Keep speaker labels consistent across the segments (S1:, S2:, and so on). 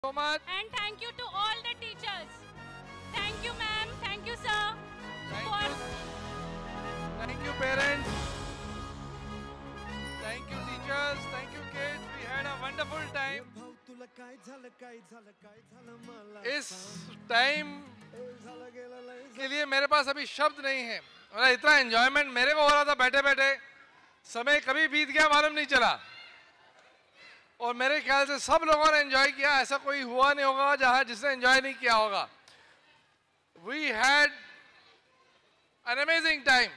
S1: So much.
S2: And thank you to all the teachers. Thank you, ma'am. Thank you, sir.
S1: Thank you, parents. Thank you, teachers. Thank you, kids. We had a wonderful time. इस time के लिए मेरे पास अभी शब्द नहीं है। और इतना एंजॉयमेंट मेरे को हो रहा था बैठे बैठे, समय कभी बीत गया मालूम नहीं चला। और मेरे ख्याल से सब लोगों ने एंजॉय किया, ऐसा कोई हुआ नहीं होगा जहां जिसने एंजॉय नहीं किया होगा। We had an amazing time.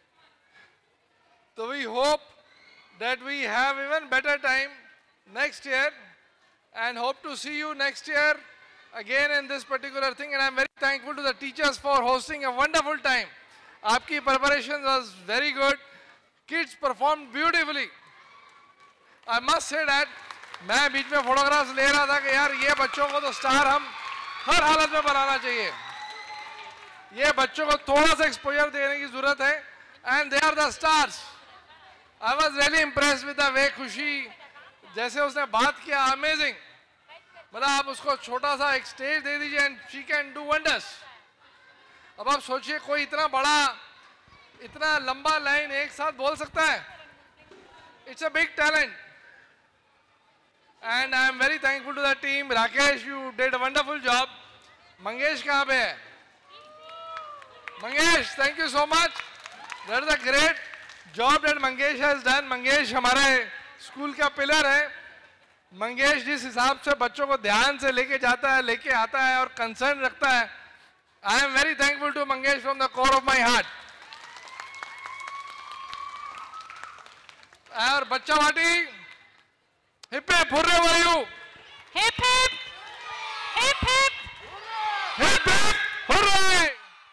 S1: So we hope that we have even better time next year and hope to see you next year again in this particular thing. And I'm very thankful to the teachers for hosting a wonderful time. आपकी preparation was very good. Kids performed beautifully. I must say that मैं बीच में photographs ले रहा था कि यार ये बच्चों को तो स्टार हम हर हालत में बनाना चाहिए। ये बच्चों को थोड़ा सा एक्सपोजर देने की जरूरत है and they are the stars. I was really impressed with the way Khushi जैसे उसने बात किया, अमेजिंग। मतलब आप उसको छोटा सा एक स्टेज दे दीजिए and she can do wonders. अब आप सोचिए कोई इतना बड़ा इतना लंबा लाइन एक साथ बोल सकता है। It's a big talent and I am very thankful to the team. Rakesh, you did a wonderful job. Mangesh कहाँ पे है? Mangesh, thank you so much. That is a great job that Mangesh has done. Mangesh हमारे school का pillar है। मंगेश जिस हिसाब से बच्चों को ध्यान से लेके जाता है, लेके आता है और कंसर्न रखता है, I am very thankful to Mangesh from the core of my heart. और बच्चा वाटी hip hip hurray for you.
S2: Hip hip. Hip hip.
S1: Hip hip hurray.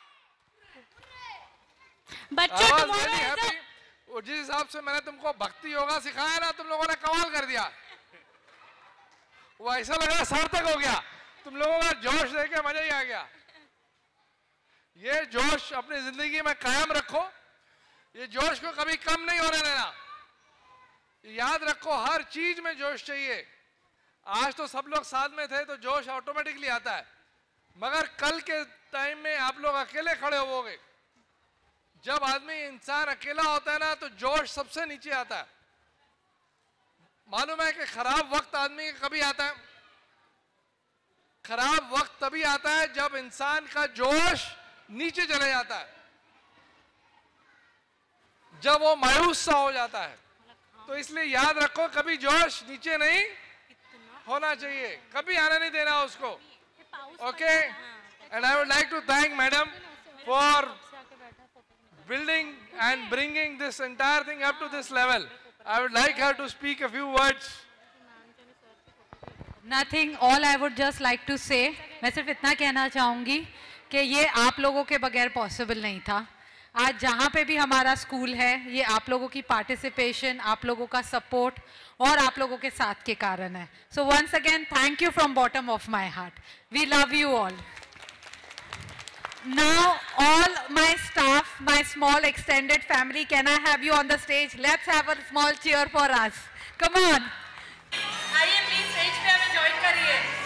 S2: बच्चों
S1: I was
S2: tomorrow
S1: really
S2: is
S1: happy.
S2: a
S1: और जिस हिसाब से मैंने तुमको भक्ति योगा सिखाया ना, तुम लोगों ने कमाल कर दिया। वो ऐसा लगा सार्थक हो गया। तुम लोगों का जोश देख के मजा ही आ गया। ये जोश अपनी जिंदगी में कायम रखो। ये जोश को कभी कम नहीं होने देना। याद रखो हर चीज में जोश चाहिए। आज तो सब लोग साथ में थे तो जोश ऑटोमेटिकली आता है, मगर कल के टाइम में आप लोग अकेले खड़े होवोगे। जब आदमी इंसान अकेला होता है ना तो जोश सबसे नीचे आता है। मालूम है कि खराब वक्त आदमी का कभी आता है? खराब वक्त तभी आता है जब इंसान का जोश नीचे चले जाता है, जब वो मायूस सा हो जाता है। तो इसलिए याद रखो कभी जोश नीचे नहीं होना चाहिए, कभी आने नहीं देना उसको। Okay, and I would like to thank madam for building and bringing this entire thing up to this level. I would like her to speak a few words.
S3: Nothing, all I would just like to say, मैं सिर्फ इतना कहना चाहूँगी कि ये आप लोगों के बगैर पॉसिबल नहीं था। आज जहाँ पे भी हमारा स्कूल है, ये आप लोगों की पार्टिसिपेशन, आप लोगों का सपोर्ट और आप लोगों के साथ के कारण है। So once again, thank you from bottom of my heart. We love you all. Now, all my staff, my small extended family, can I have you on the stage? Let's have a small cheer for us. Come on.
S4: आइए please stage पे हमें join करिए।